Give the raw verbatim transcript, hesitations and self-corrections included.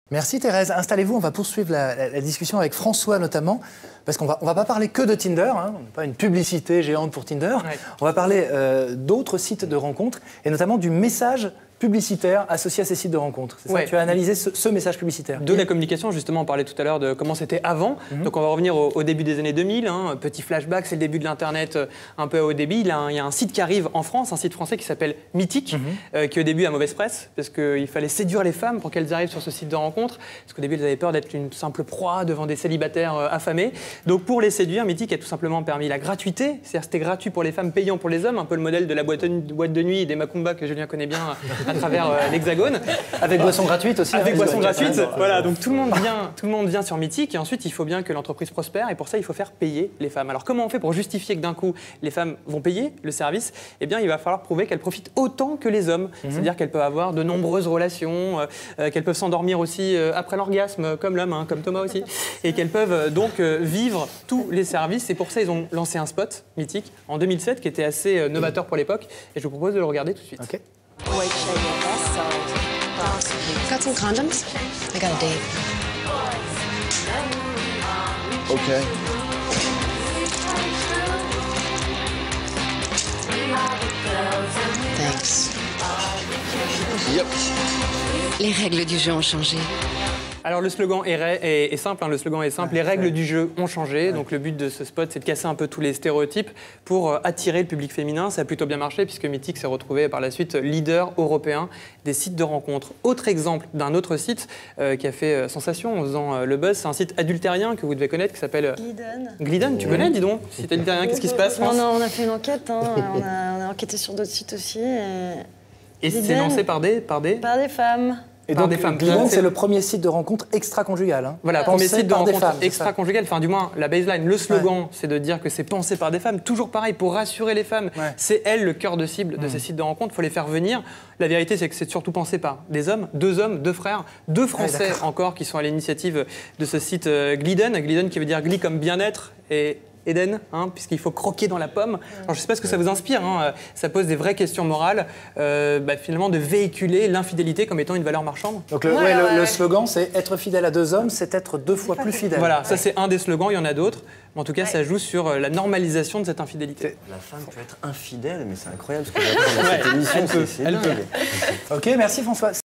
Merci Thérèse. Installez-vous, on va poursuivre la, la, la discussion avec François notamment, parce qu'on va, on va pas parler que de Tinder, hein, on n'a pas une publicité géante pour Tinder, ouais. On va parler euh, d'autres sites de rencontres, et notamment du message publicitaire associé à ces sites de rencontres. C'est ça, ouais. Tu as analysé ce, ce message publicitaire. De la communication, justement, on parlait tout à l'heure de comment c'était avant. Mm-hmm. Donc on va revenir au, au début des années deux mille. Hein, petit flashback, c'est le début de l'Internet un peu à haut débit. Il y, a un, il y a un site qui arrive en France, un site français qui s'appelle Mythique, mm-hmm. euh, qui au début a mauvaise presse, parce qu'il fallait séduire les femmes pour qu'elles arrivent sur ce site de rencontre. Parce qu'au début, elles avaient peur d'être une simple proie devant des célibataires euh, affamés. Donc pour les séduire, Mythique a tout simplement permis la gratuité. C'est-à-dire c'était gratuit pour les femmes, payant pour les hommes. Un peu le modèle de la boîte, boîte de nuit et des Macumba que Julien connaît bien à travers euh, l'ex Avec boisson gratuite aussi. Avec hein, boisson gratuite, voilà. Donc tout le monde vient, tout le monde vient sur Mythique et ensuite il faut bien que l'entreprise prospère et pour ça il faut faire payer les femmes. Alors comment on fait pour justifier que d'un coup les femmes vont payer le service? Eh bien il va falloir prouver qu'elles profitent autant que les hommes. Mm-hmm. C'est-à-dire qu'elles peuvent avoir de nombreuses relations, euh, qu'elles peuvent s'endormir aussi euh, après l'orgasme comme l'homme, hein, comme Thomas aussi, et qu'elles peuvent euh, donc euh, vivre tous les services. Et pour ça ils ont lancé un spot Mythique en deux mille sept qui était assez euh, novateur pour l'époque et je vous propose de le regarder tout de suite. Okay. Got some condoms? I got a date. Okay. Thanks. Yep. Les règles du jeu ont changé. Alors le slogan est, est, est simple, hein, le slogan est simple, les règles du jeu ont changé, donc le but de ce spot c'est de casser un peu tous les stéréotypes pour euh, attirer le public féminin. Ça a plutôt bien marché puisque Mythique s'est retrouvé par la suite leader européen des sites de rencontres. Autre exemple d'un autre site euh, qui a fait euh, sensation en faisant euh, le buzz, c'est un site adultérien que vous devez connaître qui s'appelle... Glidden. Glidden, tu connais, dis donc, site adultérien, qu'est-ce qui se passe? Non, non, on a fait une enquête, hein. on, a, on a enquêté sur d'autres sites aussi. Et, et c'est lancé par des, par des... Par des femmes. Et donc, Glidden, c'est le premier site de rencontre extra-conjugal. Hein. Voilà, premier site de rencontre extra-conjugal. Enfin, du moins, la baseline, le slogan, ouais. c'est de dire que c'est pensé par des femmes. Toujours pareil, pour rassurer les femmes, ouais. c'est elles le cœur de cible de mmh. ces sites de rencontre. Il faut les faire venir. La vérité, c'est que c'est surtout pensé par des hommes, deux hommes, deux frères, deux Français ouais, encore qui sont à l'initiative de ce site euh, Glidden. Glidden qui veut dire gli comme bien-être et Eden, hein, puisqu'il faut croquer dans la pomme. Alors, je ne sais pas ce que ça vous inspire, hein, ça pose des vraies questions morales, euh, bah, finalement de véhiculer l'infidélité comme étant une valeur marchande. Donc le, ouais, ouais, le, ouais. le slogan, c'est être fidèle à deux hommes, c'est être deux fois plus fidèle. Voilà, ça c'est un des slogans, il y en a d'autres. Mais en tout cas, ouais. ça joue sur la normalisation de cette infidélité. La femme peut être infidèle, mais c'est incroyable ce que j'ai appris dans cette émission, c'est dingue. Ok, merci François.